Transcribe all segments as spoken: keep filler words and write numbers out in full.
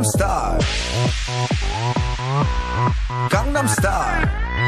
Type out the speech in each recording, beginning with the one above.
Gangnam Style, Gangnam Style.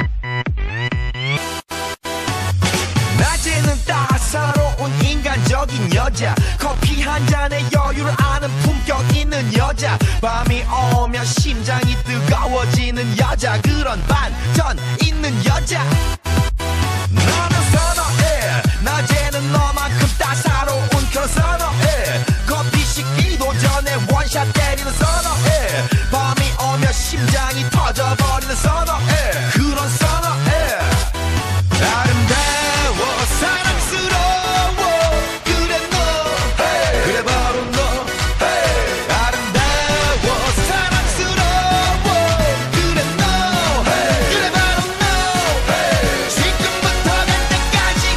낮에는 따사로운 인간적인 여자, 커피 한 잔에 여유를 아는 품격 있는 여자, 밤이 오면 심장이 뜨거워지는 여자, 그런 반전 있는 여자. 나는 선호해, 낮에는 너만큼 따사로운 그런 선호해, 커피 식기도 전에 원샷 때리는 선호해, 밤이 오면 심장이 터져버리는 선호해, 그런 선호해. 아름다워 사랑스러워 그래 너 hey. 그래 바로 너 hey. 아름다워 사랑스러워 그래 너 hey. 그래 바로 너 hey. 지금부터 갈 때까지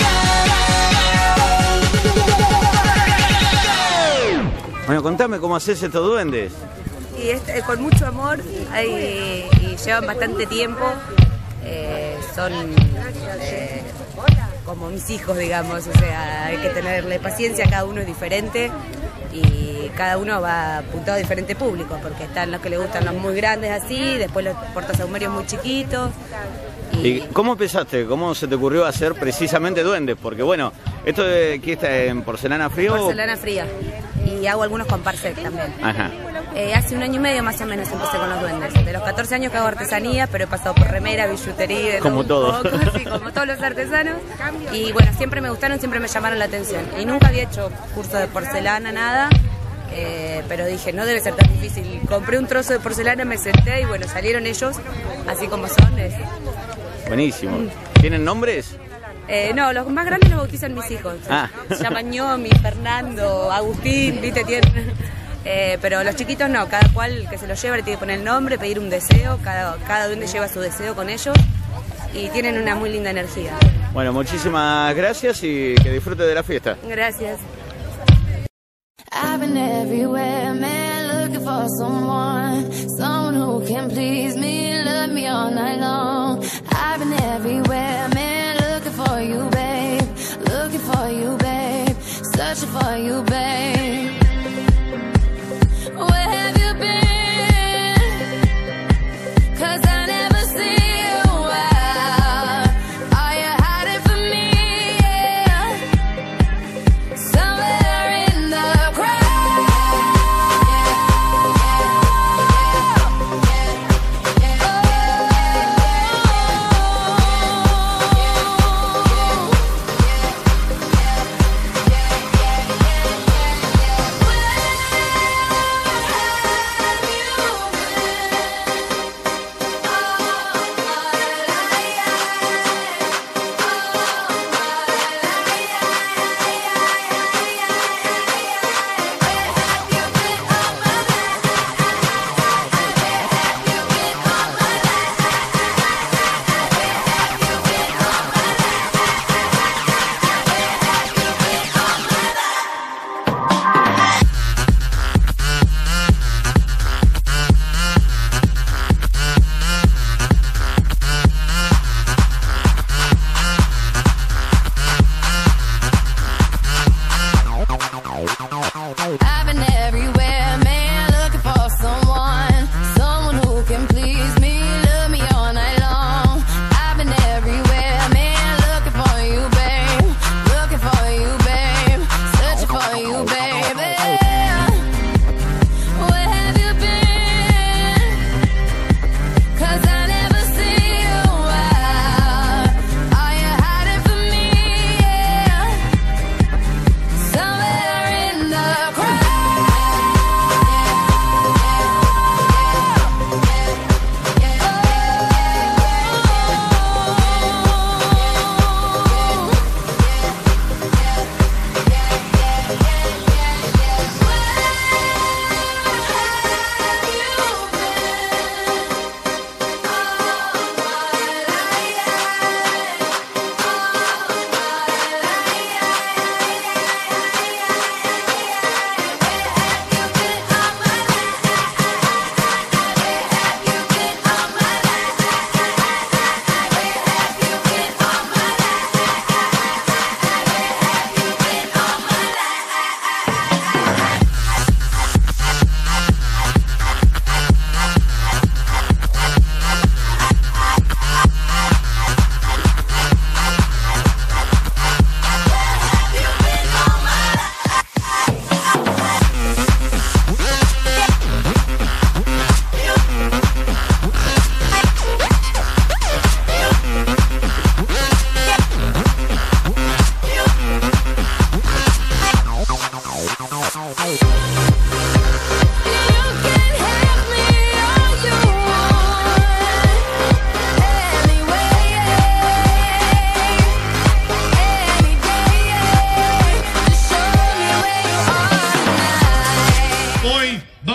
가볼까. Bueno, contame cómo haces estos duendes. Y es, eh, con mucho amor hay, y llevan bastante tiempo. Eh, son eh, como mis hijos, digamos, o sea, hay que tenerle paciencia, cada uno es diferente y cada uno va apuntado a diferente público, porque están los que le gustan los muy grandes así, después los portasaumerios muy chiquitos. Y... ¿Y cómo empezaste? ¿Cómo se te ocurrió hacer precisamente duendes? Porque bueno, esto de aquí está en porcelana fría. Porcelana fría. Y hago algunos con Parsec también. Ajá. Eh, hace un año y medio más o menos empecé con los duendes. De los catorce años que hago artesanía, pero he pasado por remera, billutería, de como todo. todos. Sí, como todos los artesanos. Y bueno, siempre me gustaron, siempre me llamaron la atención. Y nunca había hecho curso de porcelana, nada. Eh, pero dije, no debe ser tan difícil. Compré un trozo de porcelana, me senté y bueno, salieron ellos, así como son. Es... Buenísimo. ¿Tienen nombres? Eh, no, los más grandes los bautizan mis hijos. Ah. Se llaman Ñomi, Fernando, Agustín, ¿viste? Tienen... Eh, pero los chiquitos no, cada cual que se los lleva le tiene que poner el nombre, pedir un deseo, cada, cada duende lleva su deseo con ellos y tienen una muy linda energía. Bueno, muchísimas gracias y que disfrute de la fiesta. Gracias. I've been everywhere, man, looking for someone, someone who can please me, love me all night long. I've been everywhere, man, looking for you, babe, looking for you, babe, searching for you, babe. Where have you been? 'Cause I never see you out. Are you hiding from me? Yeah. Somewhere in the crowd.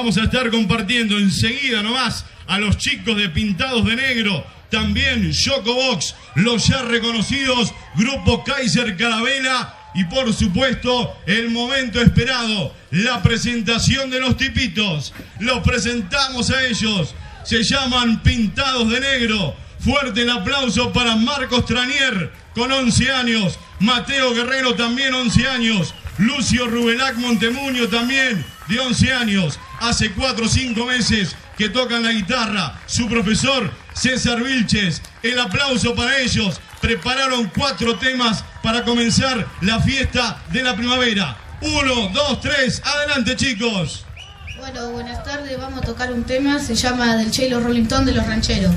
vamos a estar compartiendo enseguida nomás a los chicos de Pintados de Negro. También Chocobox, los ya reconocidos Grupo Kaiser Carabela. Y por supuesto, el momento esperado, la presentación de los tipitos. Los presentamos a ellos. Se llaman Pintados de Negro. Fuerte el aplauso para Marcos Tranier, con once años. Mateo Guerrero, también once años. Lucio Rubelac Montemuño, también de once años. Hace cuatro o cinco meses que tocan la guitarra. Su profesor, César Vilches. El aplauso para ellos. Prepararon cuatro temas para comenzar la fiesta de la primavera. Uno, dos, tres. Adelante, chicos. Bueno, buenas tardes. Vamos a tocar un tema. Se llama Del Chelo Rolling Stone de los Rancheros.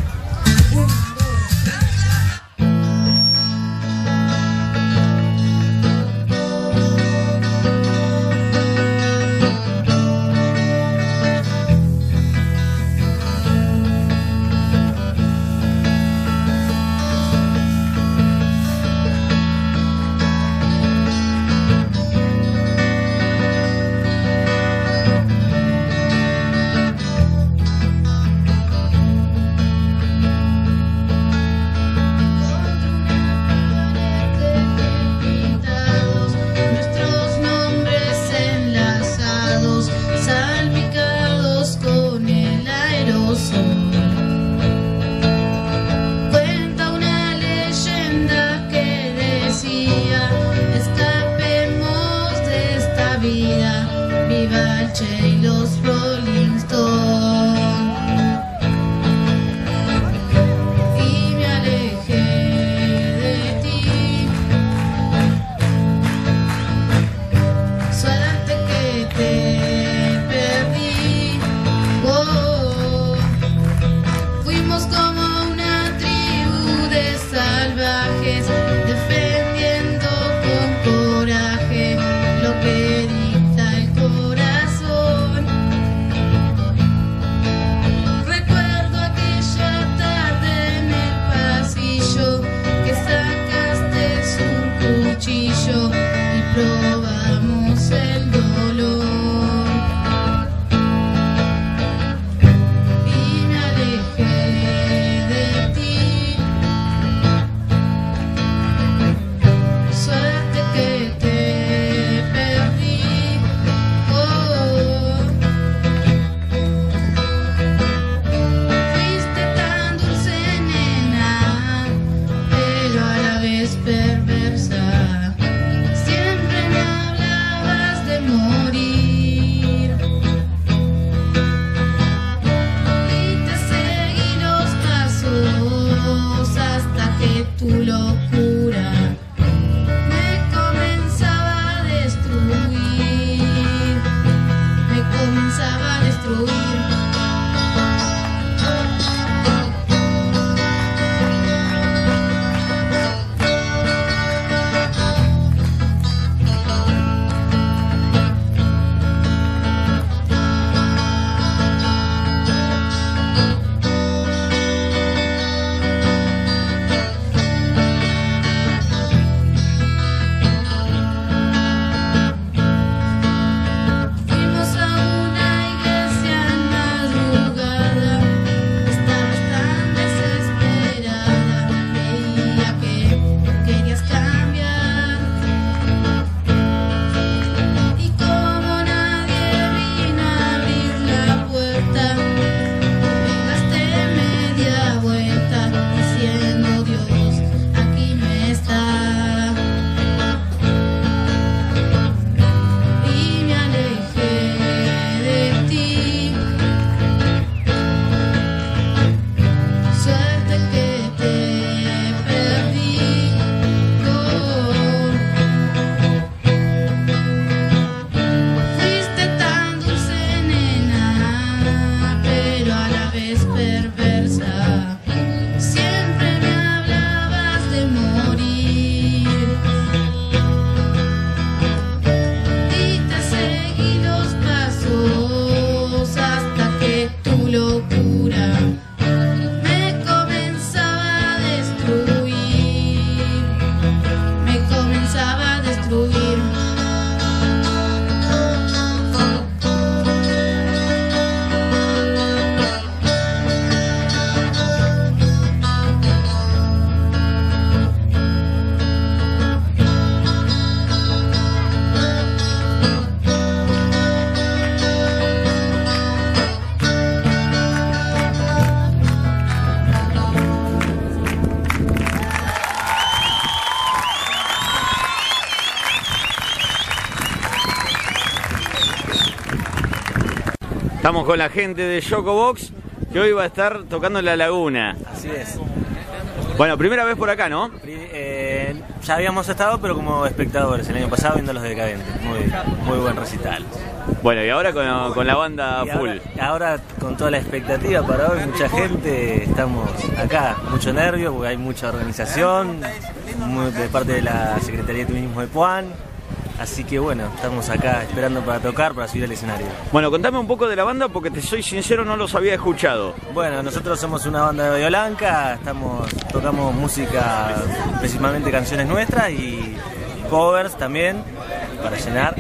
Estamos con la gente de Yoko Box, que hoy va a estar tocando en La Laguna. Así es. Bueno, primera vez por acá, ¿no? Eh, ya habíamos estado, pero como espectadores el año pasado viendo Los Decadentes. Muy, muy buen recital. Bueno, y ahora con, con la banda Y full. Ahora, ahora con toda la expectativa para hoy, mucha gente, estamos acá, mucho nervio porque hay mucha organización muy, de parte de la Secretaría de Turismo de Puan. Así que bueno, estamos acá esperando para tocar, para subir al escenario. Bueno, contame un poco de la banda porque te soy sincero, no los había escuchado. Bueno, nosotros somos una banda de Bahía Blanca, estamos, tocamos música, principalmente canciones nuestras y covers también, para llenar.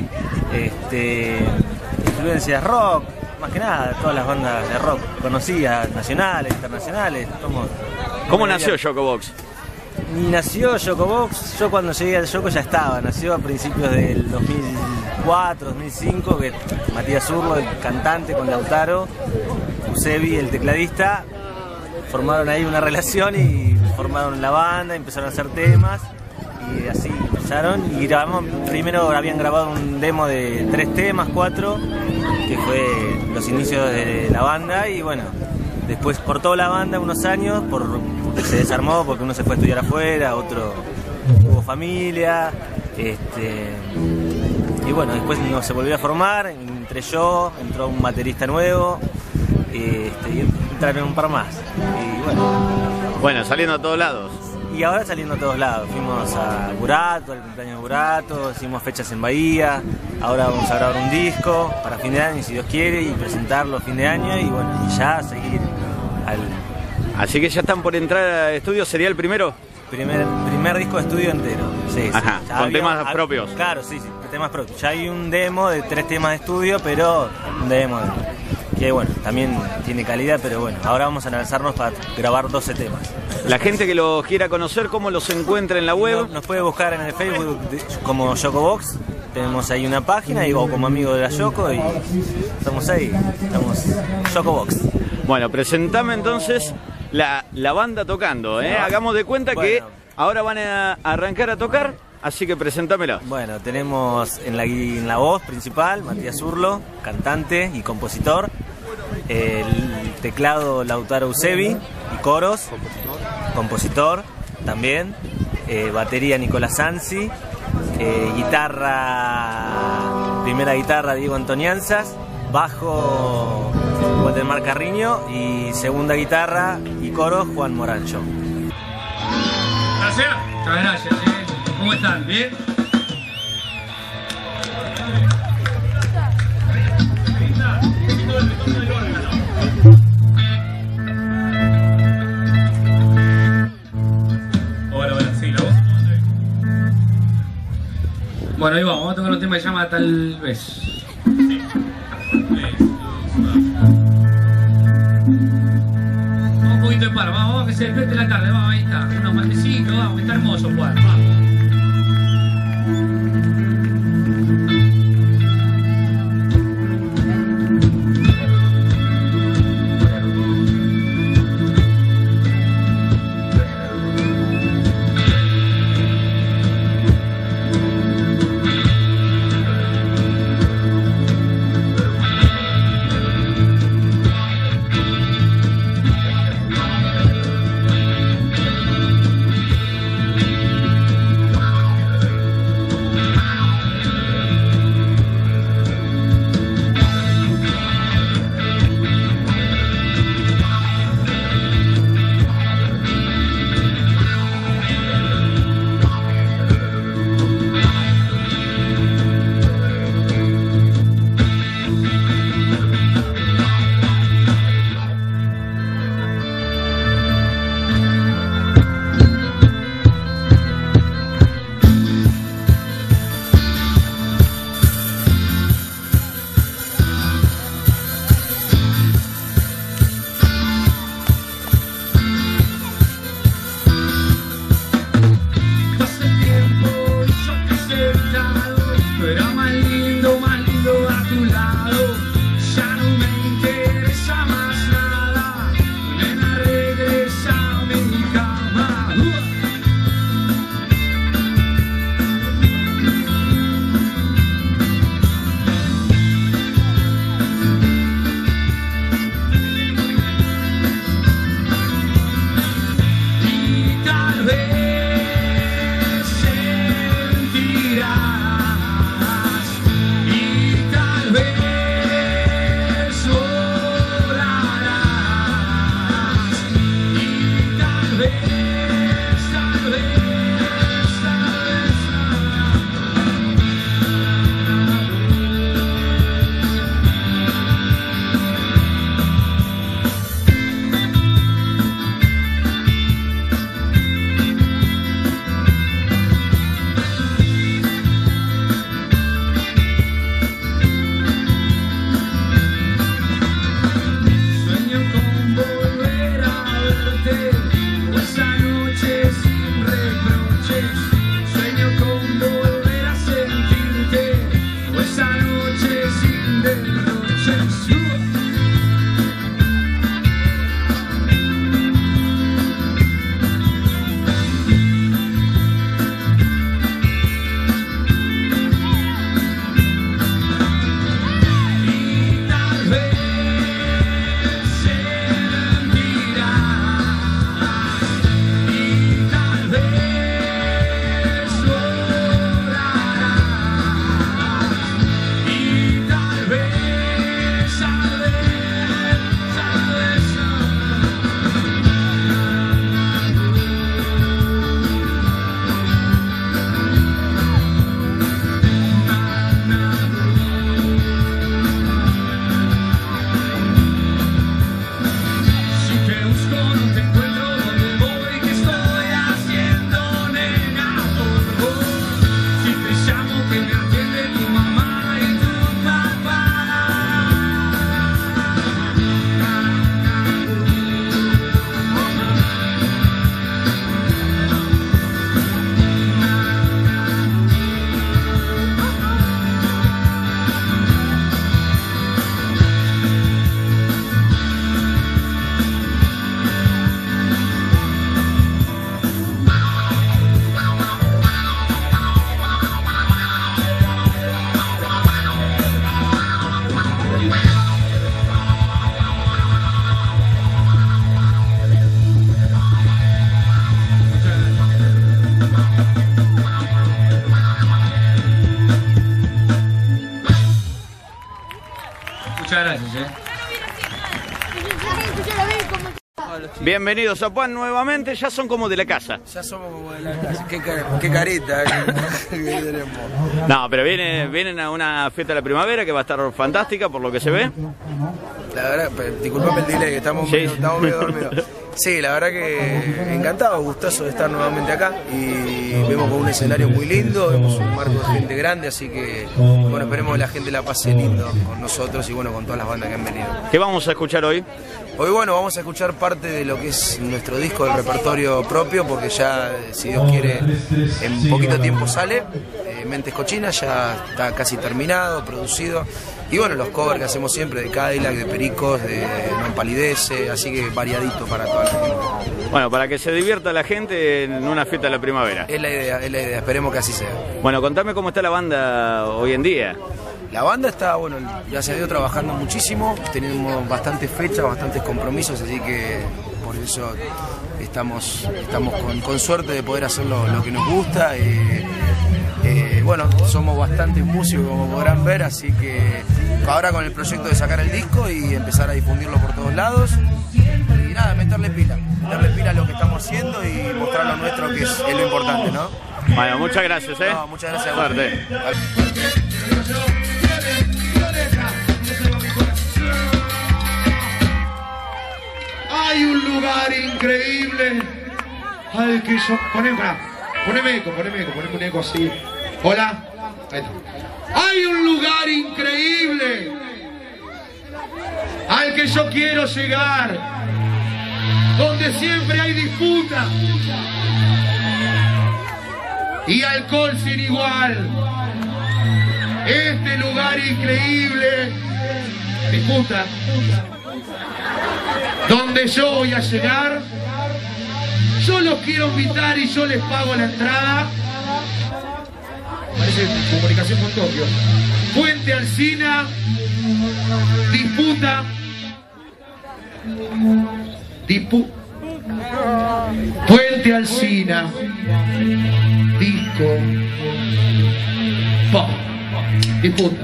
Este, influencias rock, más que nada, todas las bandas de rock conocidas, nacionales, internacionales. Somos, ¿Cómo nació Yoko Box? Y nació Yoko Box, yo cuando llegué al Yoko ya estaba, nació a principios del dos mil cuatro, dos mil cinco, que Matías Zurlo, el cantante, con Lautaro, Usebi, el tecladista, formaron ahí una relación y formaron la banda, empezaron a hacer temas y así empezaron y grabamos, primero habían grabado un demo de tres temas, cuatro, que fue los inicios de la banda y bueno, después cortó la banda unos años por, porque se desarmó, porque uno se fue a estudiar afuera, otro tuvo familia, este, y bueno, después no se volvió a formar, entré yo, entró un baterista nuevo, este, y entraron un par más. Y bueno. Bueno, saliendo a todos lados. Y ahora saliendo a todos lados. Fuimos a Burato, al cumpleaños de Burato, hicimos fechas en Bahía, ahora vamos a grabar un disco para fin de año, si Dios quiere, y presentarlo a fin de año, y bueno, y ya seguir al... Así que ya están por entrar al estudio, ¿sería el primero? Primer, primer disco de estudio entero. Sí, Ajá, sí. con Había, temas hab, propios. Claro, sí, sí, temas propios. Ya hay un demo de tres temas de estudio, pero un demo que bueno, también tiene calidad, pero bueno, ahora vamos a lanzarnos para grabar doce temas. La gente que los quiera conocer, ¿cómo los encuentra en la web? Nos, nos puede buscar en el Facebook como Yoko Box, tenemos ahí una página, y, o como amigo de la Yoko, y estamos ahí, estamos Yoko Box. Bueno, presentame entonces la, la banda tocando, ¿eh? Hagamos de cuenta bueno. que ahora van a arrancar a tocar, así que presentámela. Bueno, tenemos en la, en la voz principal Matías Zurlo, cantante y compositor, el teclado Lautaro Usebi y coros, compositor, compositor también, eh, batería Nicolás Anzi, eh, guitarra, primera guitarra Diego Antonianzas, bajo Waldemar Carriño y segunda guitarra y coro Juan Morancho. Gracias. Muchas gracias. ¿eh? ¿Cómo están? ¿Bien? Hola, hola, sí, la voz. Bueno, ahí vamos, vamos a tocar un tema que se llama Tal vez. Vamos un poquito de paro, vamos, vamos, que se despierte la tarde, vamos, ahí está, unos matecitos, vamos, que está hermoso jugar, vamos. Muchas gracias, eh. Bienvenidos a Puan nuevamente, ya son como de la casa. Ya somos como de la casa. Qué, qué carita que tenemos. No, pero viene, vienen a una fiesta de la primavera que va a estar fantástica por lo que se ve. La verdad, disculpame el delay, que estamos, sí. medio, estamos medio dormidos. Sí, la verdad que encantado, gustoso de estar nuevamente acá y vemos con un escenario muy lindo, vemos un marco de gente grande, así que bueno, esperemos que la gente la pase lindo con nosotros y bueno, con todas las bandas que han venido. ¿Qué vamos a escuchar hoy? Hoy bueno, vamos a escuchar parte de lo que es nuestro disco del repertorio propio, porque ya, si Dios quiere, en poquito tiempo sale. Eh, Mentes Cochinas ya está casi terminado, producido. Y bueno, los covers que hacemos siempre de Cadillac, de Pericos, de No Palidece, así que variadito para toda la gente. Bueno, para que se divierta la gente en una fiesta de la primavera. Es la idea, es la idea, esperemos que así sea. Bueno, contame cómo está la banda hoy en día. La banda está, bueno, ya se ha ido trabajando muchísimo, tenemos bastantes fechas, bastantes compromisos, así que por eso estamos, estamos con, con suerte de poder hacer lo, lo que nos gusta. Eh, eh, bueno, somos bastantes músicos, como podrán ver, así que ahora con el proyecto de sacar el disco y empezar a difundirlo por todos lados. Y nada, meterle pila, meterle pila a lo que estamos haciendo y mostrar lo nuestro, que es, es lo importante, ¿no? Bueno, muchas gracias, ¿eh? No, muchas gracias. Suerte. Hay un lugar increíble al que yo... Poneme, poneme eco, poneme eco, poneme un eco así. Hola. Ahí está. Hay un lugar increíble al que yo quiero llegar, donde siempre hay disputa y alcohol sin igual. Este lugar increíble, disputa, donde yo voy a llegar, yo los quiero invitar y yo les pago la entrada. Parece comunicación con Tokio. Puente Alsina, disputa, dispu, Puente Alsina, disco, pop, disputa.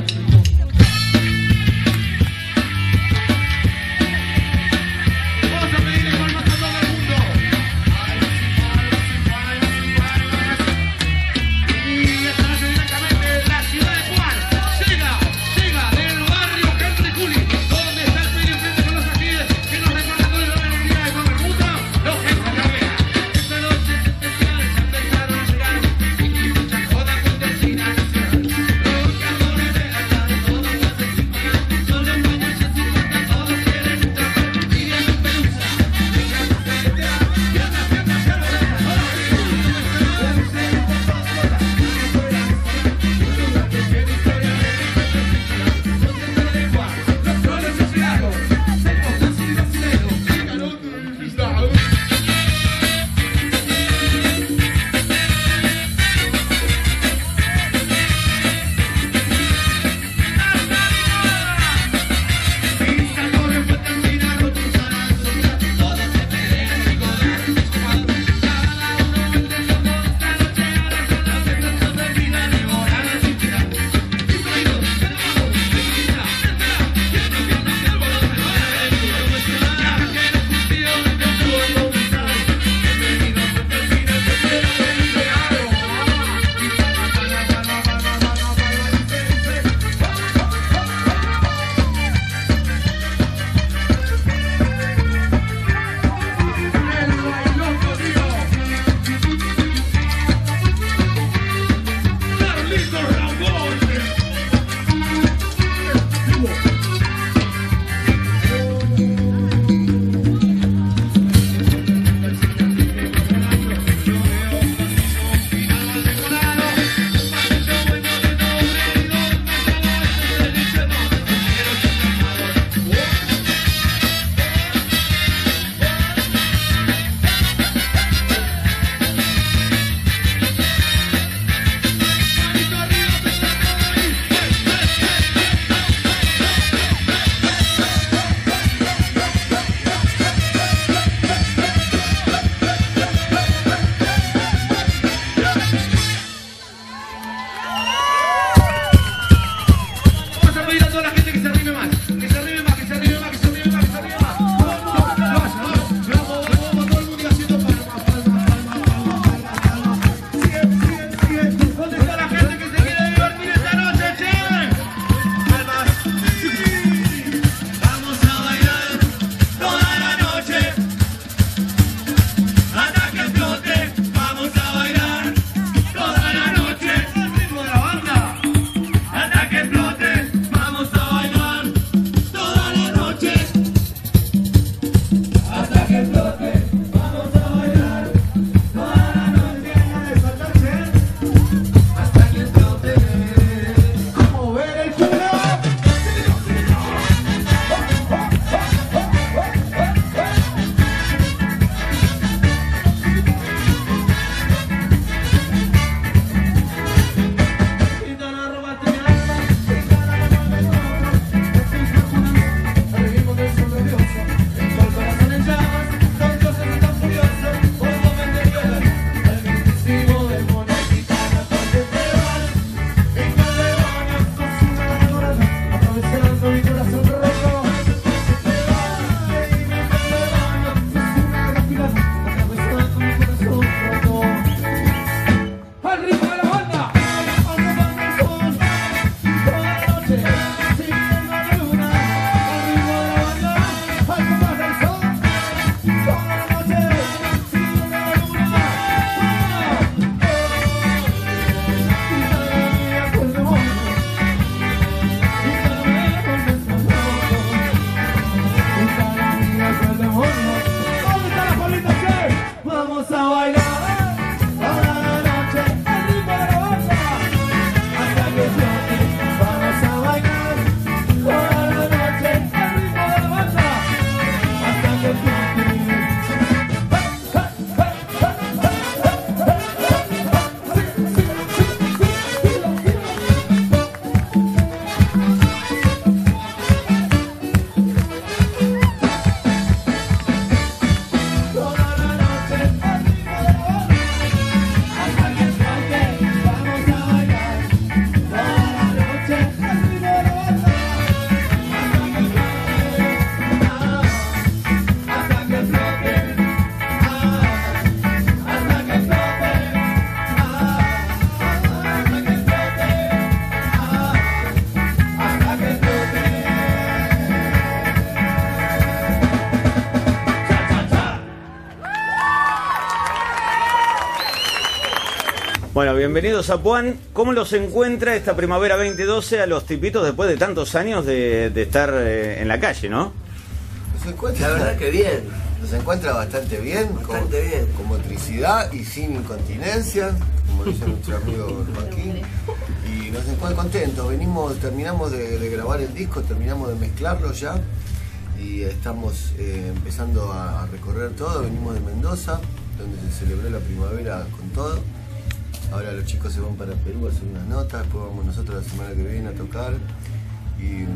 Bueno, bienvenidos a Puan. ¿Cómo los encuentra esta primavera veinte doce a los tipitos después de tantos años de, de estar eh, en la calle, no? Nos encuentra, la verdad que bien. Nos encuentra bastante bien, bastante con, bien. Con motricidad y sin incontinencia, como dice nuestro amigo Joaquín. Y nos encuentra contentos. Venimos, terminamos de, de grabar el disco, terminamos de mezclarlo ya. Y estamos eh, empezando a, a recorrer todo. Venimos de Mendoza, donde se celebró la primavera con todo. Ahora los chicos se van para Perú a hacer unas notas, después vamos nosotros la semana que viene a tocar. Y,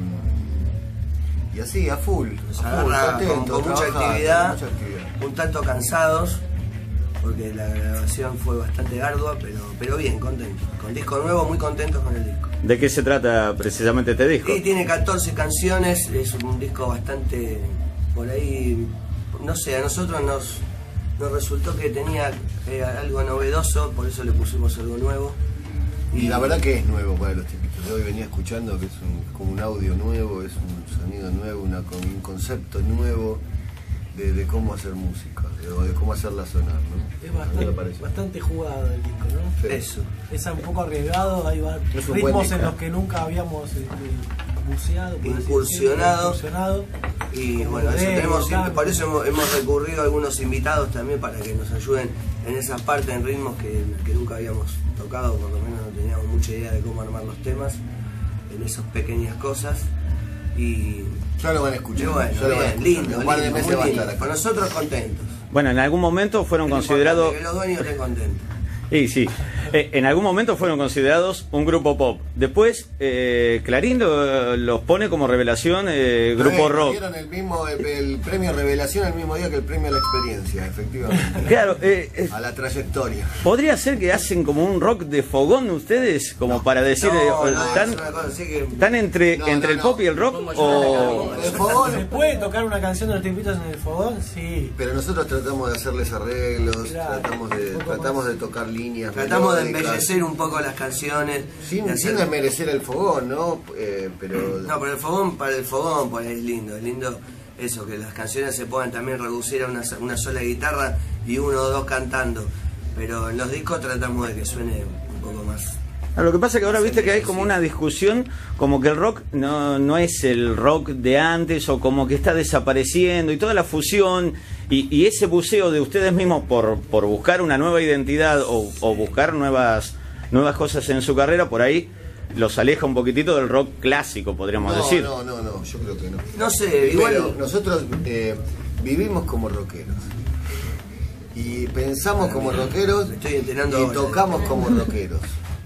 y así, a full, Nos a full, agarra contento, con, con, mucha trabajando, actividad, mucha actividad, un tanto cansados, porque la grabación fue bastante ardua, pero, pero bien, contentos. Con disco nuevo, muy contentos con el disco. ¿De qué se trata precisamente este disco? Sí, tiene catorce canciones, es un disco bastante, por ahí, no sé, a nosotros nos, nos resultó que tenía eh, algo novedoso, por eso le pusimos algo nuevo. Y, y la verdad que es nuevo para los tipitos. Yo hoy venía escuchando que es un, como un audio nuevo, es un sonido nuevo, una, un concepto nuevo de, de cómo hacer música, de, de cómo hacerla sonar, ¿no? Es bastante, bastante jugado el disco, ¿no? Sí. Eso. Es un poco arriesgado, hay ritmos en los que nunca habíamos este, buceado, incursionado. incursionado. Y bueno, eso tenemos, por eso hemos, hemos recurrido a algunos invitados también para que nos ayuden en esa parte, en ritmos que, que nunca habíamos tocado, por lo menos no teníamos mucha idea de cómo armar los temas, en esas pequeñas cosas. Y ya lo van a escuchar. Bueno, ya lo van a escuchar. lindo, un par de lindo, meses va a lindo. estar acá. Con nosotros contentos. Bueno, en algún momento fueron considerados... Que los dueños estén contentos. Sí, sí. Eh, en algún momento fueron considerados un grupo pop. Después, eh, Clarín lo, los pone como revelación eh, grupo no, rock. Dieron el mismo el, el premio Revelación el mismo día que el premio a la experiencia, efectivamente. Claro, eh, eh, a la trayectoria. ¿Podría ser que hacen como un rock de fogón ustedes? Como no, para decir, no, eh, no, ¿están, que... ¿están entre, no, entre no, el no. pop y el rock? O... El fogón. ¿Se puede tocar una canción de los tipitos en el fogón? Sí. Pero nosotros tratamos de hacerles arreglos, claro, tratamos de tratamos de tocar líneas. Tratamos de embellecer un poco las canciones. Sin, hacer... sin desmerecer el fogón, ¿no? Eh, pero... No, pero el fogón, para el fogón, pues es lindo, es lindo eso, que las canciones se puedan también reducir a una, una sola guitarra y uno o dos cantando. Pero en los discos tratamos de que suene un poco más. Lo que pasa es que ahora viste que hay como una discusión, como que el rock no, no es el rock de antes, o como que está desapareciendo, y toda la fusión y, y ese buceo de ustedes mismos por, por buscar una nueva identidad o, o buscar nuevas, nuevas cosas en su carrera, por ahí los aleja un poquitito del rock clásico, podríamos no, decir. No, no, no, yo creo que no. No sé, igual... Pero nosotros eh, vivimos como rockeros. Y pensamos bueno, como mira, rockeros y ahora. Tocamos como rockeros.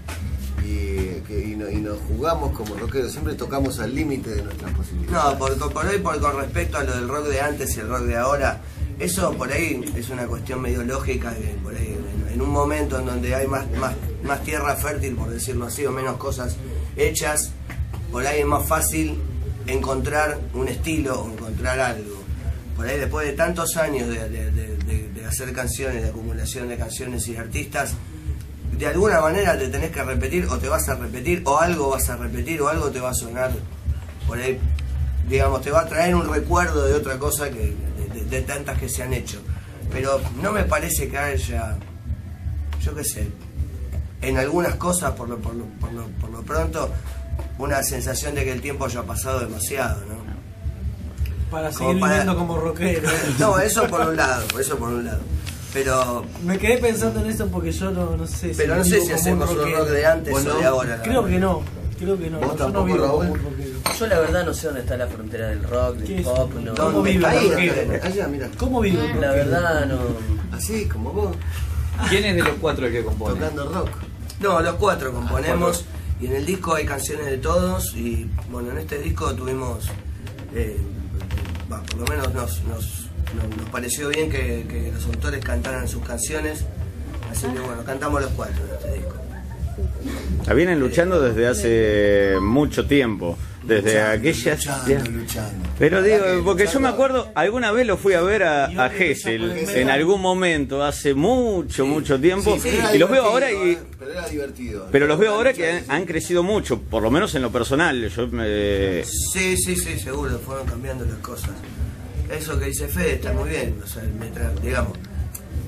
Y, que, y, no, y nos jugamos como rockeros, siempre tocamos al límite de nuestras posibilidades. No, por, por ahí por, con respecto a lo del rock de antes y el rock de ahora, eso por ahí es una cuestión medio lógica, que por ahí en, en un momento en donde hay más, más, más tierra fértil, por decirlo así, o menos cosas hechas, por ahí es más fácil encontrar un estilo o encontrar algo. Por ahí después de tantos años de, de, de, de, de hacer canciones, de acumulación de canciones y de artistas, de alguna manera te tenés que repetir, o te vas a repetir, o algo vas a repetir, o algo te va a sonar, por ahí, digamos, te va a traer un recuerdo de otra cosa que de, de, de tantas que se han hecho. Pero no me parece que haya, yo qué sé, en algunas cosas, por lo, por lo, por lo, por lo pronto, una sensación de que el tiempo haya pasado demasiado, ¿no? Para seguir para... viviendo como rockero. No, eso por un lado, eso por un lado. Pero me quedé pensando en eso porque yo no, no sé si pero no sé si hacemos un rock de antes bueno, o de ahora. Creo que no, creo que no. ¿Vos yo no vivo como un rockero. Yo la verdad no sé dónde está la frontera del rock, del pop, no. ¿Cómo vive ahí, allá, mira. ¿Cómo vive? La verdad no. Así como vos. ¿Quién es de los cuatro el que compone? Tocando rock. No, los cuatro componemos ah, y en el disco hay canciones de todos y bueno, en este disco tuvimos eh, bah, por lo menos nos, nos nos pareció bien que, que los autores cantaran sus canciones, así que bueno, cantamos los cuatro en este disco. La vienen luchando desde hace mucho tiempo, desde luchando, aquellas... Luchando, luchando. Pero digo, porque yo me acuerdo, alguna vez lo fui a ver a, a Gesell, en algún momento, hace mucho, sí, mucho tiempo, sí, sí, y los veo ahora y... Pero era divertido. Pero los veo ahora que han, han crecido mucho, por lo menos en lo personal. Yo me... Sí, sí, sí, seguro, fueron cambiando las cosas. Eso que dice Fede está muy bien, o sea, mientras, digamos,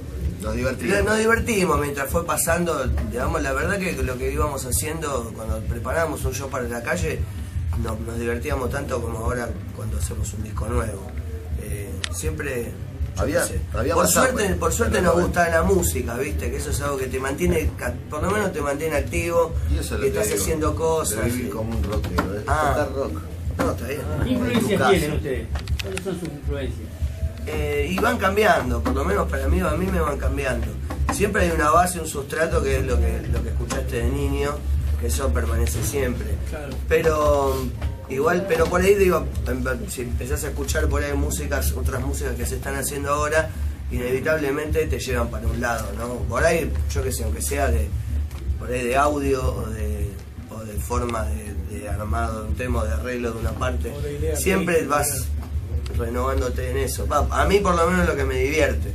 Nos divertimos. Nos divertimos mientras fue pasando, digamos, la verdad que lo que íbamos haciendo cuando preparábamos un show para la calle, nos, nos divertíamos tanto como ahora cuando hacemos un disco nuevo. Eh, siempre... Había, había por más suerte, hambre. por suerte nos gusta la música, viste, que eso es algo que te mantiene, por lo menos te mantiene activo, Y eso es lo que que estás digo, haciendo cosas. de vivir como un rockero, ¿eh? Ah. Tocar rock. No, está bien. ¿Qué influencias tienen ustedes? ¿Cuáles son sus influencias? Eh, y van cambiando, por lo menos para mí, a mí me van cambiando. Siempre hay una base, un sustrato que es lo que, lo que escuchaste de niño, que eso permanece siempre. Claro. Pero igual, pero por ahí digo, si empezás a escuchar por ahí músicas, otras músicas que se están haciendo ahora, inevitablemente te llevan para un lado, ¿no? Por ahí, yo que sé, aunque sea de por ahí de audio o de, o de forma de, de armado de un tema, de arreglo de una parte, siempre vas renovándote en eso. Pa, a mí por lo menos lo que me divierte.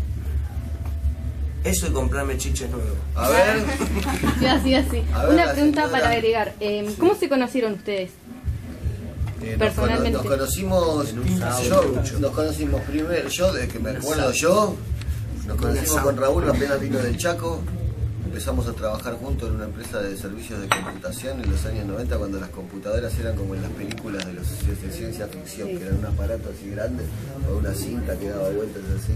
Eso y comprarme chiches nuevos. A ver. Sí, así, así. A ver, Una la pregunta señora. para agregar. Eh, ¿Cómo se conocieron ustedes? Eh, nos, Personalmente. cono- nos conocimos, yo, nos conocimos primero, yo desde que me acuerdo yo, nos conocimos con Raúl apenas vino del Chaco, empezamos a trabajar juntos en una empresa de servicios de computación en los años noventa cuando las computadoras eran como en las películas de, los, de ciencia ficción, que eran un aparato así grande, con una cinta que daba vueltas así.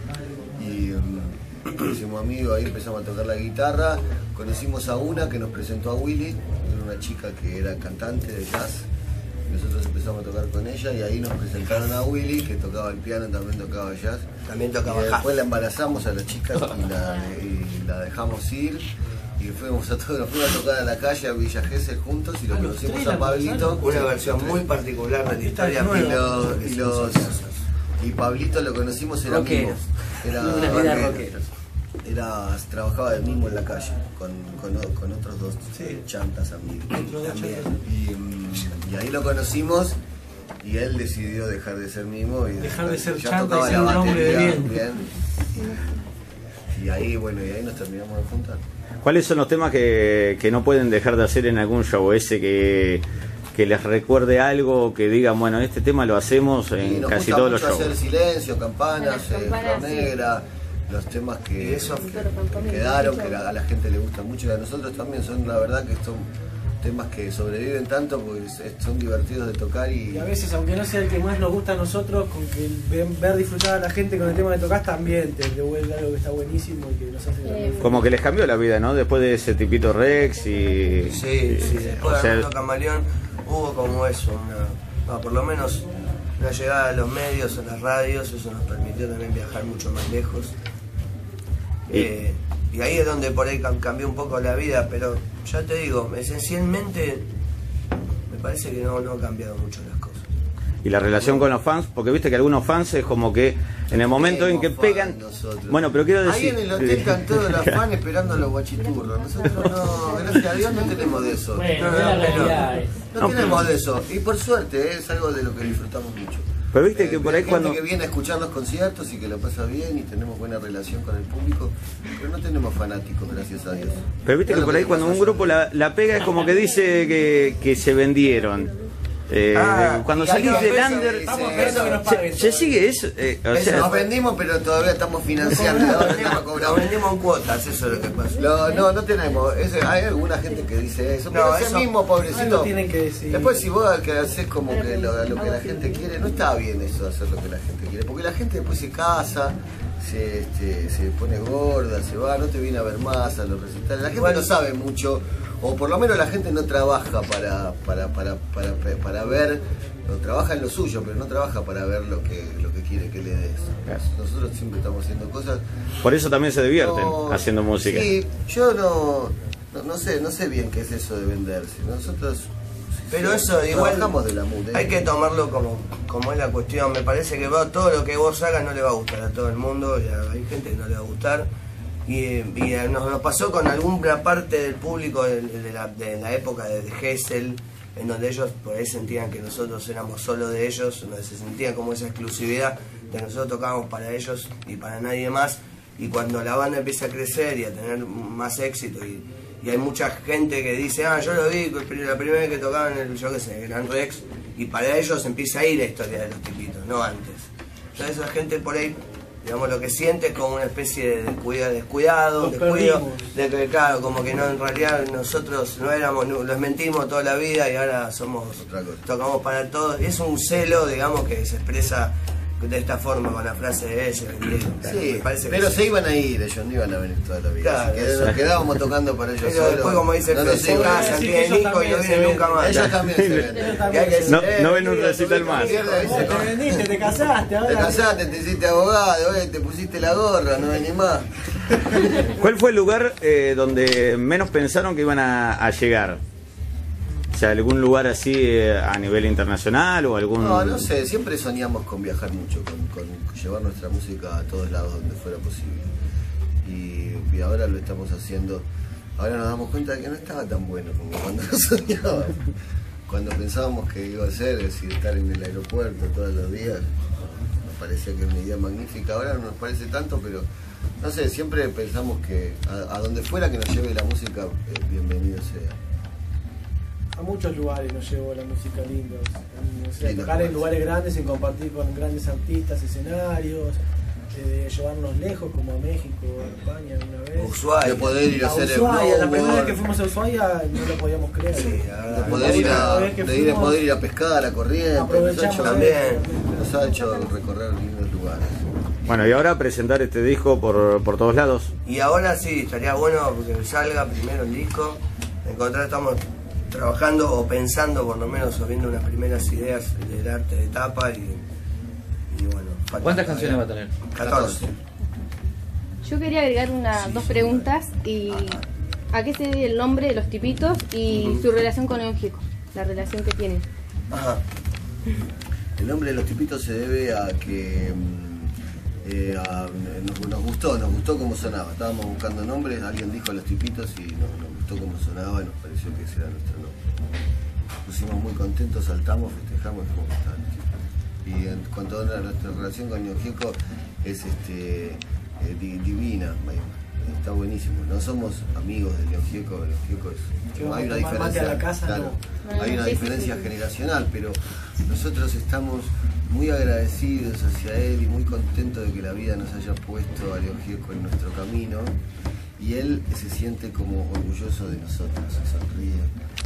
Y um, nos hicimos amigos, ahí empezamos a tocar la guitarra, conocimos a una que nos presentó a Willy, era una chica que era cantante de jazz. Nosotros empezamos a tocar con ella y ahí nos presentaron a Willy, que tocaba el piano, también tocaba jazz. También tocaba y jazz. después la embarazamos a la chica y la, y la dejamos ir. Y fuimos a, todo, nos fuimos a tocar a la calle a Villa Gesell juntos y lo conocimos a Pablito. Una versión muy particular de la historia. Y, lo- y los y Pablito lo conocimos, era Rockero. mimo. Era, Una vida rockera. era, trabajaba de mimo en la calle con, con, con otros dos chantas amigos. También. Y, mm, y ahí lo conocimos y él decidió dejar de ser mimo y Dejar de ser ya chanta tocaba y ser la un hombre de batería bien. Y, y ahí, bueno, y ahí nos terminamos de juntar. ¿Cuáles son los temas que, que no pueden dejar de hacer en algún show? Ese que, que les recuerde algo, que digan, bueno, este tema lo hacemos Y en nos casi gusta todos los mucho shows. hacer silencio, campanas, Las eh, campanas, Flor sí. Negra, los temas que, eso, que- que quedaron, que a la gente le gusta mucho y a nosotros también son, la verdad que son temas que sobreviven tanto porque es- son divertidos de tocar y, Y a veces, aunque no sea el que más nos gusta a nosotros, con que ver, ver disfrutar a la gente con el tema que tocas también te devuelve algo que está buenísimo y que nos hace también. Como que les cambió la vida, ¿no? Después de ese tipito Rex y... Sí, y- sí, o después sea, de Armando Camaleón hubo como eso, una, no, por lo menos una llegada a los medios, a las radios, eso nos permitió también viajar mucho más lejos. Eh, y ahí es donde por ahí cam- cambió un poco la vida, pero ya te digo, esencialmente me parece que no, no han cambiado mucho las cosas. y la relación con los fans, porque viste que algunos fans es como que en el momento en que Tenemos pegan... fans nosotros. Bueno, pero quiero Ahí decir... en el hotel están todos los fans esperando a los guachiturros. Nosotros no, gracias a Dios no tenemos de eso. Bueno, no, es la no, realidad, es. no No, tenemos pero- de eso. Y por suerte, eh, es algo de lo que disfrutamos mucho. Pero viste que por ahí hay cuando... gente que viene a escuchar los conciertos y que lo pasa bien y tenemos buena relación con el público, pero no tenemos fanáticos, gracias a Dios. Pero viste Es que lo por ahí nos cuando pasa un grupo la, la pega es como que dice que, que se vendieron. Eh, Ah, cuando y salís ahí del empieza, under, estamos esperando que nos se, paguen. se sigue eso. Eh, o Eso, sea, nos vendimos, pero todavía estamos financiando. Ahora tenemos que cobrar. Nos vendimos en cuotas, eso es lo que pasa. No, no, no tenemos. Ese- hay alguna gente que dice eso, pero No, ese eso- mismo pobrecito. algo tienen que decir. Después, si vos que haces como que lo, lo que la gente quiere, no está bien eso, hacer lo que la gente quiere. Porque la gente después se casa, se, este, se pone gorda, se va, no te viene a ver más a los recitales. La gente Bueno, no sabe mucho, o por lo menos la gente no trabaja para, para, para, para, para ver, no, trabaja en lo suyo, pero no trabaja para ver lo que, lo que quiere que le des. Nosotros siempre estamos haciendo cosas. por eso también se divierten No, haciendo música. Sí, yo no, no, no sé, no sé bien qué es eso de venderse. Nosotros Pero sí, eso igual trabajamos de la música. hay que tomarlo como, como es la cuestión. Me parece que va- todo lo que vos hagas no le va a gustar a todo el mundo, y a- hay gente que no le va a gustar. Y, y nos, nos pasó con alguna parte del público de, de la, de la época de Gesell, en donde ellos por ahí sentían que nosotros éramos solo de ellos, donde se sentía como esa exclusividad de nosotros tocábamos para ellos y para nadie más. Y cuando la banda empieza a crecer y a tener más éxito y, y hay mucha gente que dice, ah, yo lo vi la primera vez que tocaban el, yo qué sé, Gran Rex, y para ellos empieza a ir la historia de los tipitos, no antes. Entonces esa gente por ahí digamos, lo que siente es como una especie de descuida, descuidado, Nos descuido, perdimos. de que, claro, como que no, en realidad nosotros no éramos, no- los mentimos toda la vida y ahora somos, tocamos para todos. Es un celo, digamos, que se expresa de esta forma con la frase de ella. Sí, me parece pero que se iban a ir, ellos no iban a venir toda la vida. Claro, Así que eso. nos quedábamos tocando para ellos Pero solos. después, como dice no el nos Fede, se iban. casan, Sí, tienen ellos hijos y no también se vienen nunca ven. más. Ellos también se ven. Ellos Que también hay que se No, ser- no ven un recital más. Pierde y se Te vendiste, te casaste, ahora. Te casaste, te hiciste abogado, eh, te pusiste la gorra, no venís más. ¿Cuál fue el lugar eh, donde menos pensaron que iban a, a llegar? O sea, algún lugar así eh, a nivel internacional o algún... No, no sé, siempre soñamos con viajar mucho, con, con llevar nuestra música a todos lados donde fuera posible. Y, y ahora lo estamos haciendo. Ahora nos damos cuenta de que no estaba tan bueno como cuando lo soñábamos. Cuando pensábamos que iba a ser, es decir, estar en el aeropuerto todos los días, nos parecía que era una idea magnífica. Ahora no nos parece tanto, pero no sé, siempre pensamos que a, a donde fuera que nos lleve la música, eh, bienvenido sea. A muchos lugares nos llevó la música linda. O sea, Lindos tocar en lugares. lugares grandes, en compartir con grandes artistas, escenarios, eh, de llevarnos lejos, como a México, a España una vez. Ushuaia. De poder ir a hacer el Ushuaia, la primera vez snowboard. que fuimos a Ushuaia no lo podíamos creer. Sí, la De verdad. poder ir a, La última vez que de ir, fuimos, poder ir a pescar, a corriente, nos ha aprovechamos hecho, también. nos ha hecho recorrer lindos lugares. Bueno, y ahora presentar este disco por, por todos lados. Y ahora sí, estaría bueno que salga primero el disco. Encontrar, estamos trabajando o pensando por lo menos o viendo unas primeras ideas del arte de tapa y, y bueno. falta ¿Cuántas todavía. canciones va a tener? catorce. Yo quería agregar una, dos preguntas y ¿a qué se debe el nombre de los tipitos y Ujú. su relación con León Gieco? La relación que tienen. Ajá. El nombre de los tipitos se debe a que mm, eh, a- nos, nos gustó, nos gustó cómo sonaba. Estábamos buscando nombres, alguien dijo los tipitos y nos, nos gustó cómo sonaba y nos pareció que ese era nuestro nombre. Nos pusimos muy contentos, saltamos, festejamos y dijimos que estaba el tipo. Y en cuanto a nuestra relación con León Gieco es este, eh, di- divina, está buenísimo. No somos amigos de León Gieco, León Gieco es, Que vamos hay a una tomar mate diferencia, a la casa, claro, no. hay una Sí, sí, diferencia sí. generacional, pero nosotros estamos muy agradecidos hacia él y muy contentos de que la vida nos haya puesto a León Gieco en nuestro camino y él se siente como orgulloso de nosotros, se sonríe.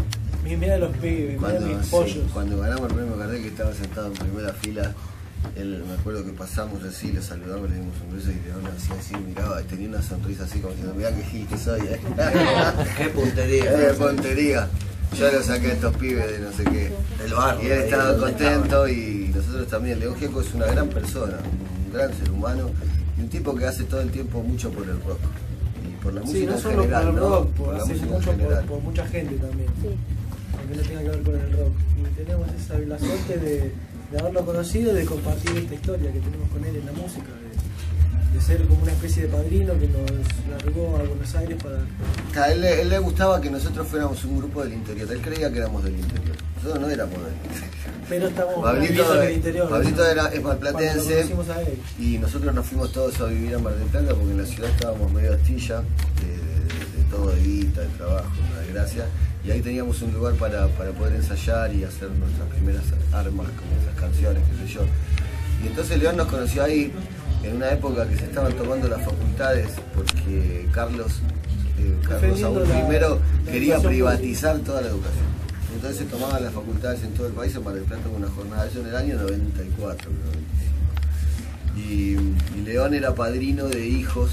Mira los pibes, mira Cuando, mis sí, pollos. cuando ganamos el premio Gardel, que estaba sentado en primera fila, él, me acuerdo que pasamos así, lo saludamos, le dimos un beso y León hacía así, miraba, tenía una sonrisa así como diciendo, mirá qué gil que soy, eh". Qué puntería. Qué puntería. Yo lo saqué a estos pibes de no sé qué. Del barrio. Y él ahí estaba donde contento y nosotros también. León Gieco es una gran persona, un gran ser humano y un tipo que hace todo el tiempo mucho por el rock. Y por la música Sí, no en solo general, por el ¿no? rock, Por por la hace música en mucho por, general. por mucha gente también. Sí. Aunque no tenga que ver con el rock. Y tenemos esa, la suerte de, de haberlo conocido y de compartir esta historia que tenemos con él en la música. De, de ser como una especie de padrino que nos largó a Buenos Aires para... A él, le- él le gustaba que nosotros fuéramos un grupo del interior. Él creía que éramos del interior. Nosotros no éramos del interior. Pero estamos Pablito, más del interior. Pablito ¿no? era, es Cuando lo malplatense conocimos a él. y nosotros nos fuimos todos a vivir a Mar del Plata porque en la ciudad estábamos medio astilla de, de- de todo, de guita, de trabajo, una desgracia. Y ahí teníamos un lugar para, para poder ensayar y hacer nuestras primeras armas, como esas canciones, qué sé yo. Y entonces León nos conoció ahí, en una época que se estaban tomando las facultades, porque Carlos, eh, Carlos Defendiendo Saúl la- primero la quería educación privatizar toda la educación. Entonces se tomaban las facultades en todo el país, en Mar del Plata con una jornada, eso en el año noventa y cuatro, noventa y cinco. Y, y León era padrino de hijos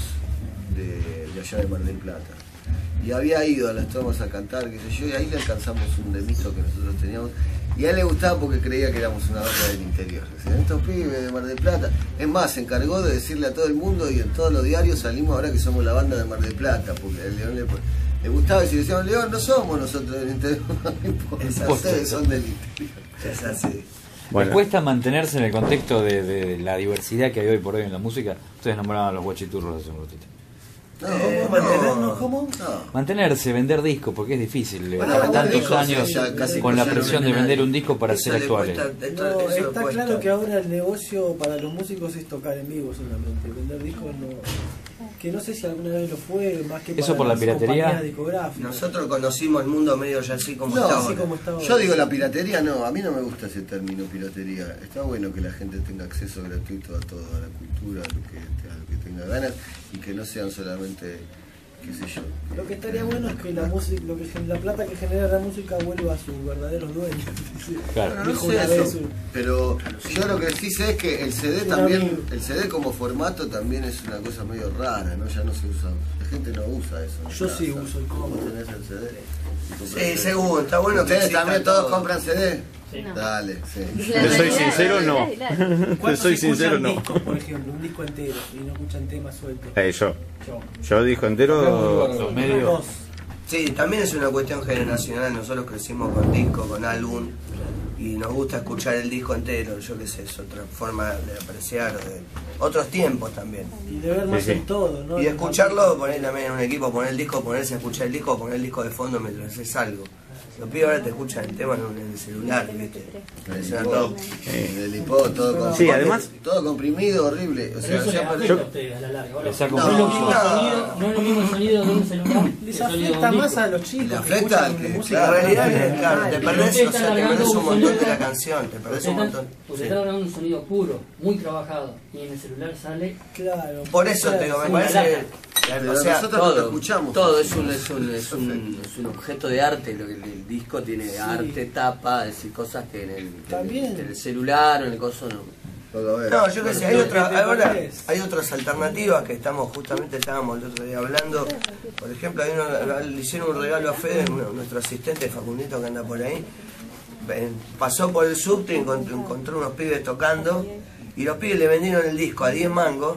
de, de allá de Mar del Plata. Y había ido a las tomas a cantar, qué sé yo, y ahí le alcanzamos un demito que nosotros teníamos. Y a él le gustaba porque creía que éramos una banda del interior. Decían, estos pibes de Mar del Plata. Es más, se encargó de decirle a todo el mundo y en todos los diarios salimos ahora que somos la banda de Mar del Plata, porque a León le, le gustaba y si decíamos, León, no somos nosotros del interior, no importa, ustedes son del interior. Es así. Bueno. ¿Les cuesta mantenerse en el contexto de, de la diversidad que hay hoy por hoy en la música? Ustedes nombraban a los guachiturros hace un ratito. No, ¿Cómo? ¿Mantenernos cómo? no. Mantenerse, vender discos, porque es difícil. Bueno, Bueno, vender tantos discos años ya casi con la ya no presión de vende vender nadie. un disco para Eso ser le actuales. cuesta- esto- No, eso le está cuesta. claro que ahora el negocio para los músicos es tocar en vivo solamente. Vender discos no. que no sé si alguna vez lo fue, más que ¿Eso para por la las piratería? compañías discográficas. Nosotros conocimos el mundo medio ya así como No, está así ahora. como está ahora. Yo digo la piratería, no, a mí no me gusta ese término piratería. Está bueno que la gente tenga acceso gratuito a todo, a la cultura, a lo que, a lo que tenga ganas y que no sean solamente, qué sé yo. Lo que estaría bueno es que la música, lo que la plata que genera la música vuelva a sus verdaderos dueños. Claro, no Dijo sé una eso, vez un- pero yo lo que sí sé es que el C D Un también, amigo. el C D como formato también es una cosa medio rara, ¿no? Ya no se usa, la gente no usa eso. ¿no? Yo sí Claro, uso el ¿Vos cómodo. tenés el C D? ¿Y compras Sí, C D? seguro, está bueno que ¿Ustedes exista también todos todo. compran C D? Sí. No. Dale, sí. Te soy sincero, no. Te ¿Cuántos soy escuchan sincero, no. discos, por ejemplo, un disco entero y no escuchan temas sueltos? Eh, yo. Yo. Yo disco entero. Los medios. Dos. Sí, también es una cuestión generacional. Nosotros crecimos con disco, con álbum, y nos gusta escuchar el disco entero. Yo qué sé, es otra forma de apreciar, de otros tiempos también. Y de ver más en todo, ¿no? Y de escucharlo, poner también en un equipo, poner el disco, ponerse a escuchar el disco, poner el disco de fondo mientras haces algo. Los pibes ahora te escuchan el tema en el celular, ¿viste? El Suena iPod, todo. el iPod, todo con- Sí, además- todo comprimido, horrible. O sea, Pero eso ya les pare- afecta a ustedes a la larga. Ahora, Les ha no, es lo mismo comprado. el sonido, no es lo mismo el sonido de un celular que Les el sonido de afecta un más disco. a los chicos. Le que afecta escuchan al que- música. En realidad, Ah, claro, te Pero perdés, ustedes o sea, están te largando perdés un un montón de sonido- la canción, te perdés Ustedes un están, montón. ustedes Sí. están hablando de un sonido puro, muy trabajado, y en el celular sale. Claro. Por eso te digo, me Una parece. lata. Pero O sea, nosotros no todo, lo escuchamos. todo es un, es un, es un, es un objeto de arte, lo que el, el disco tiene Sí. arte, tapa, es decir, cosas que en el, que en el- También. que en el celular o en el coso no. No, yo qué sé, hay, Lo otra, que te ahora perdés. hay otras alternativas que estamos, justamente estábamos el otro día hablando. Por ejemplo, hay uno- le hicieron un regalo a Fede, uno- nuestro asistente Facundito que anda por ahí. Ven, pasó por el subte y encontró, encontró unos pibes tocando y los pibes le vendieron el disco a diez mangos.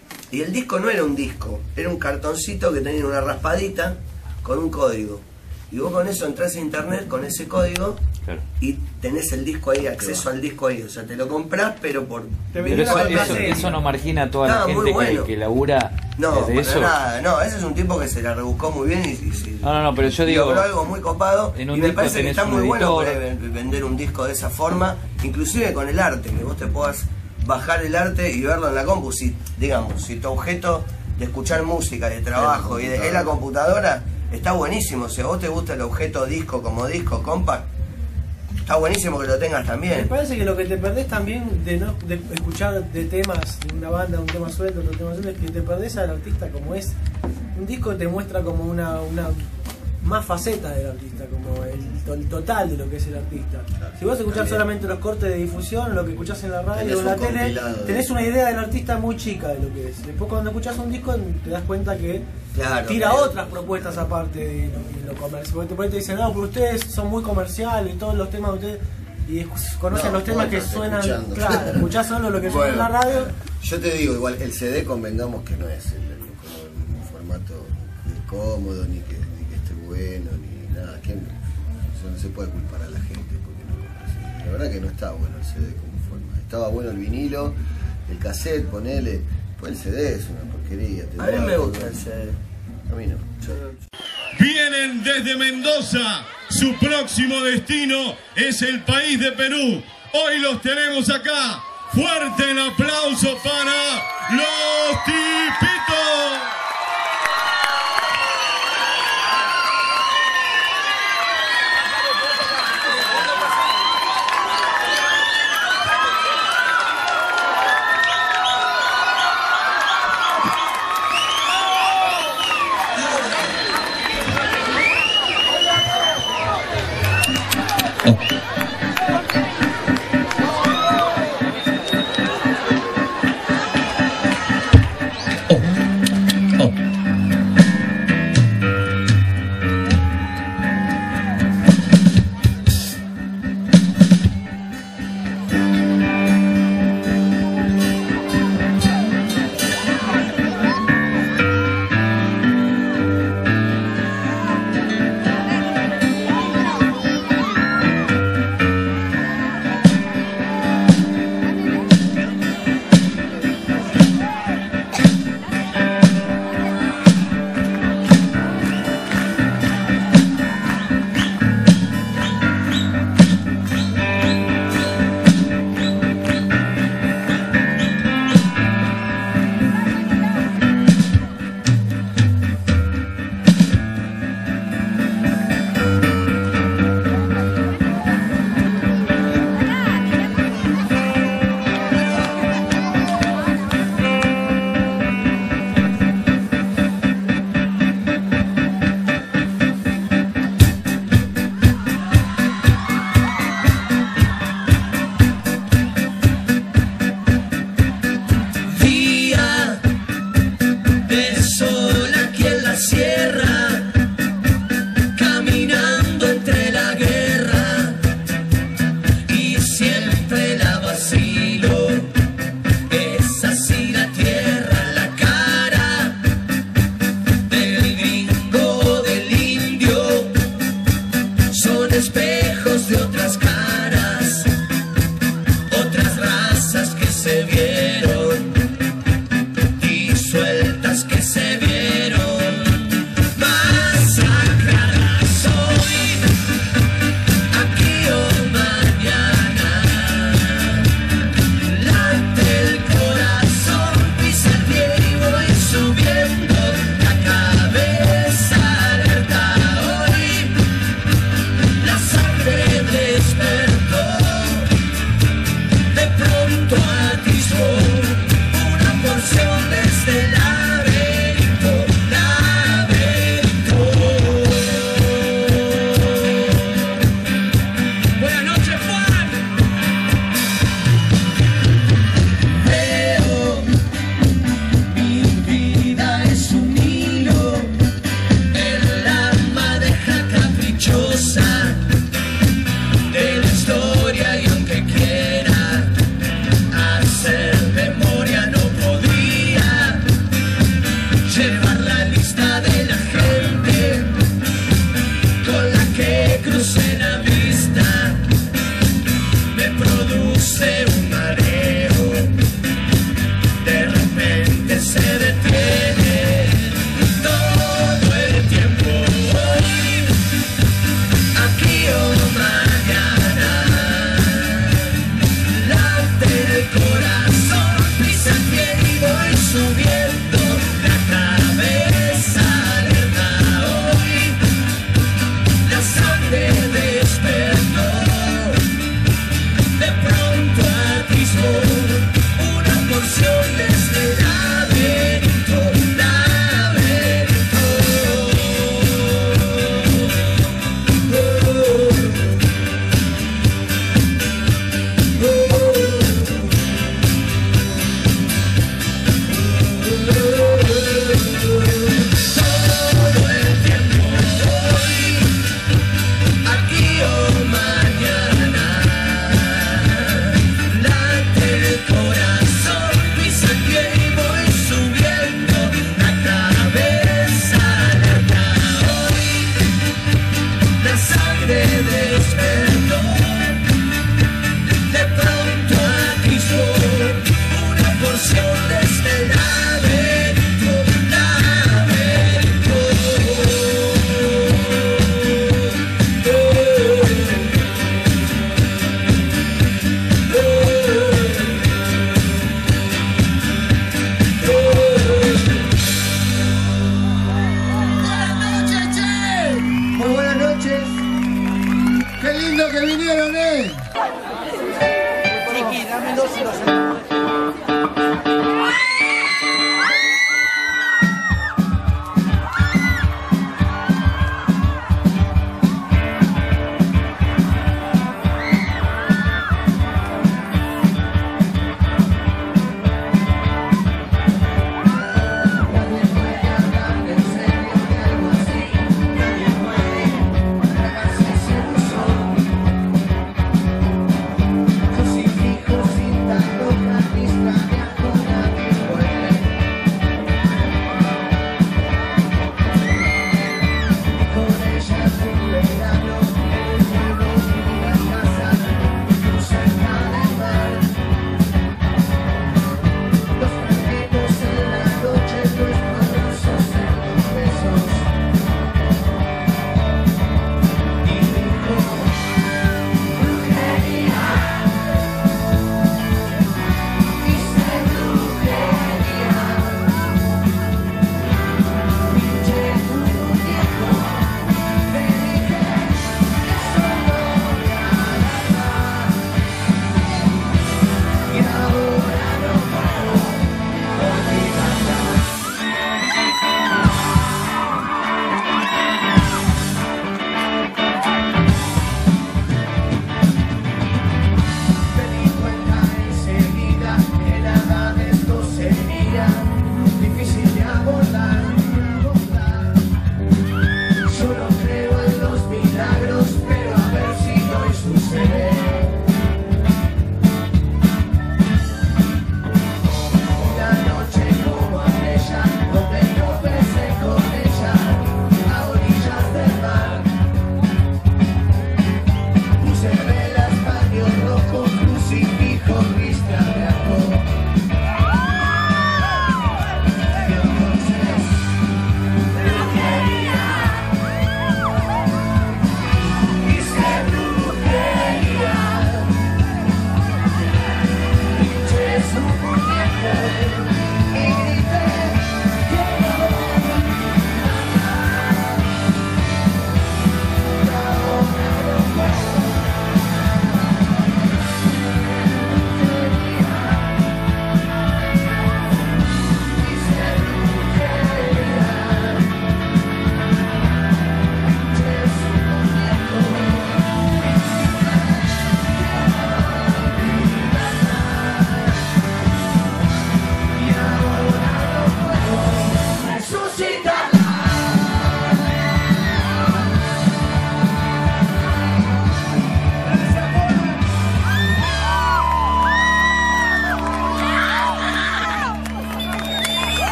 Y el disco no era un disco, era un cartoncito que tenía una raspadita con un código. Y vos con eso entras a internet con ese código Claro. y tenés el disco ahí, acceso al disco ahí. O sea, te lo comprás, pero por... Te Pero eso, eso, eso no margina a toda la Estaba muy gente bueno. que, que labura No, de para eso. nada, no, ese es un tipo que se la rebuscó muy bien y, y se- No, no, no, pero yo y digo, logró algo muy copado en y un me disco parece que tenés está un muy bueno editor. poder ven- vender un disco de esa forma, inclusive con el arte, que vos te puedas bajar el arte y verlo en la compu, si, digamos, si tu objeto de escuchar música, de trabajo y de, es la computadora, está buenísimo. Si a vos te gusta el objeto disco como disco compact, está buenísimo que lo tengas Me también. parece que lo que te perdés también de no de escuchar de temas de una banda, un tema suelto, otro tema suelto, es que te perdés al artista como es. Un disco te muestra como una, una más faceta del artista, como el, to- el total de lo que es el artista. Si vos escuchás También. solamente los cortes de difusión, lo que escuchás en la radio Tenés o en la un tele, compilado de- tenés una idea del artista muy chica de lo que es. Después cuando escuchás un disco te das cuenta que Claro, tira claro. otras propuestas aparte de lo, de lo comercial. Porque después te dicen, no, pero ustedes son muy comerciales y todos los temas de ustedes... Y escu- conocen No, los temas que otras suenan, escuchando. claro, escuchás solo lo que suena en la Bueno, radio. Yo te digo, igual, el C D convengamos que no es el, el- como un formato ni cómodo, ni que, ni que esté bueno, ni nada. ¿Quién? Eso no se puede culpar a la gente porque no compra C D. La verdad que no está bueno el C D como forma. Estaba bueno el vinilo, el cassette, ponele. Pues el C D es una porquería. te A mí da me algo. gusta el C D. A mí no. Yo- Vienen desde Mendoza. Su próximo destino es el país de Perú. Hoy los tenemos acá. Fuerte el aplauso para los Tipitos. ¡Qué lindo que vinieron, eh! Chiqui, dámelo si lo sentamos. Crucifijo, cinta roja, mis labios con la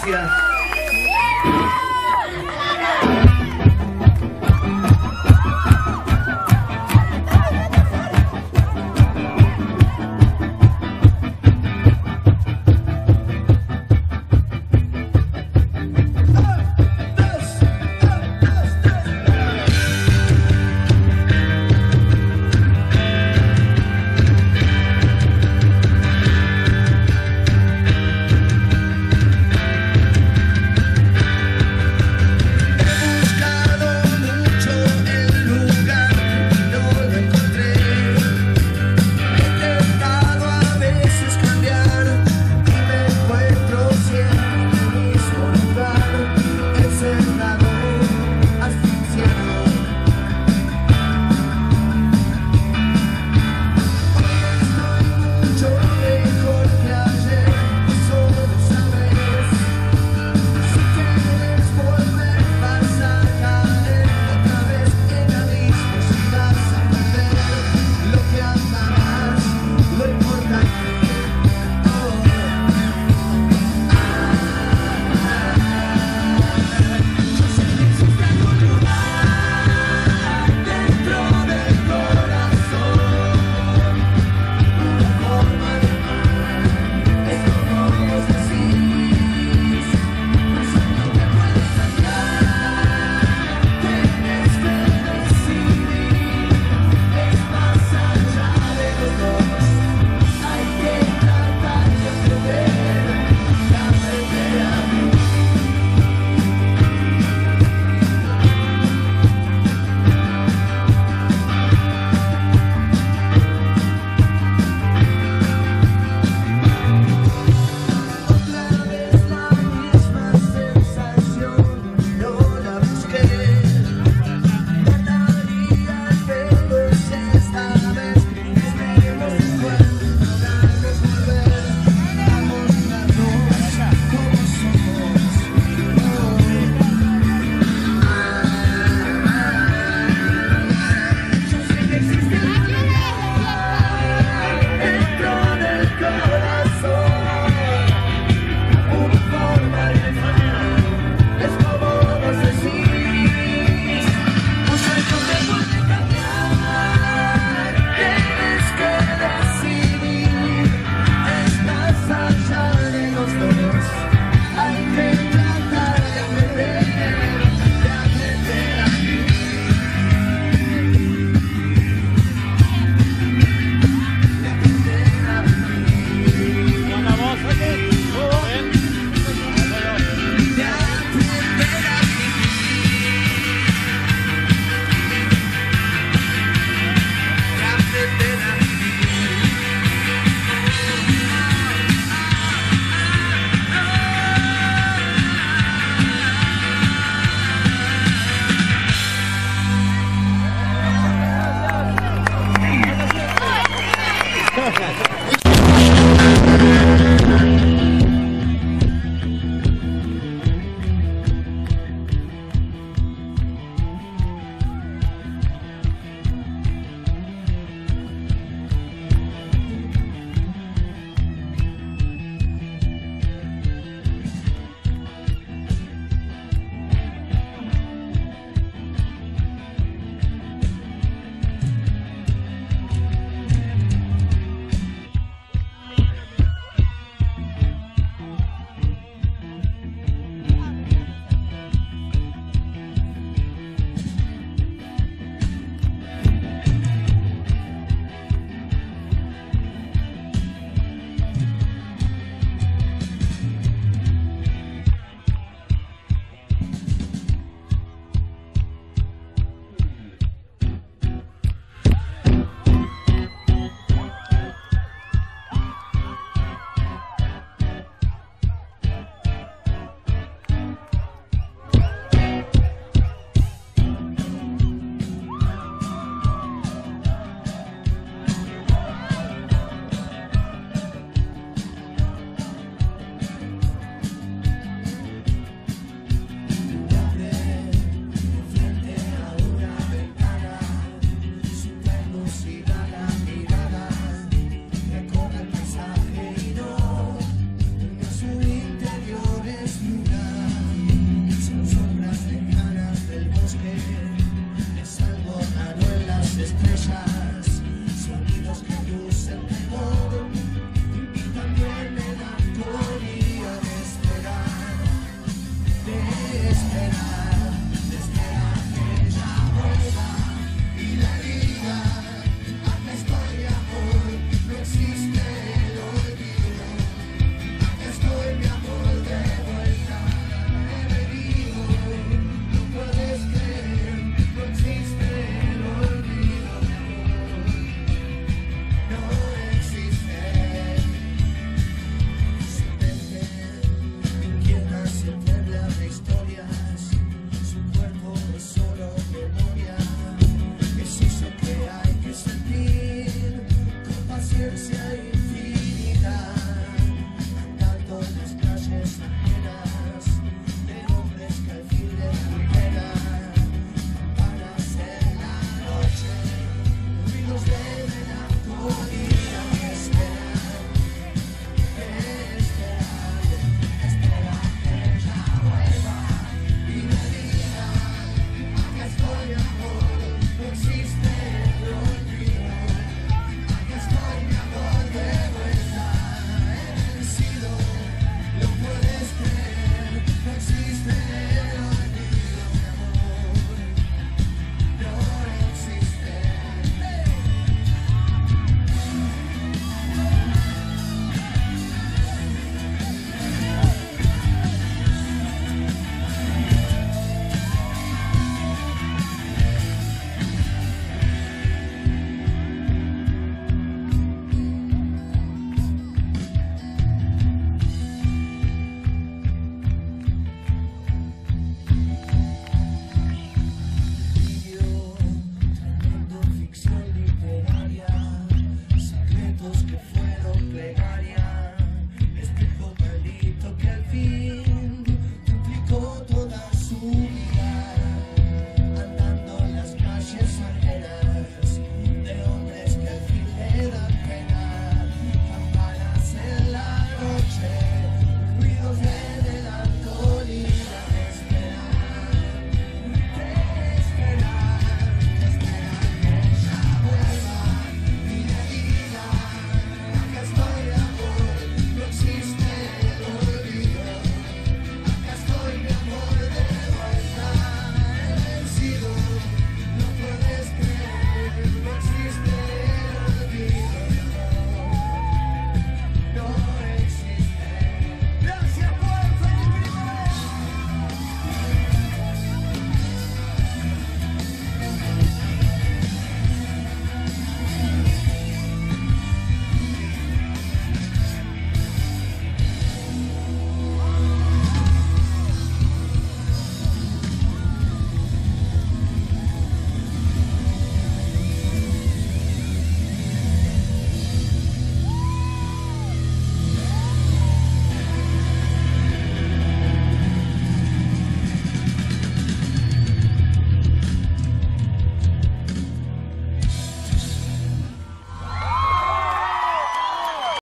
gracias.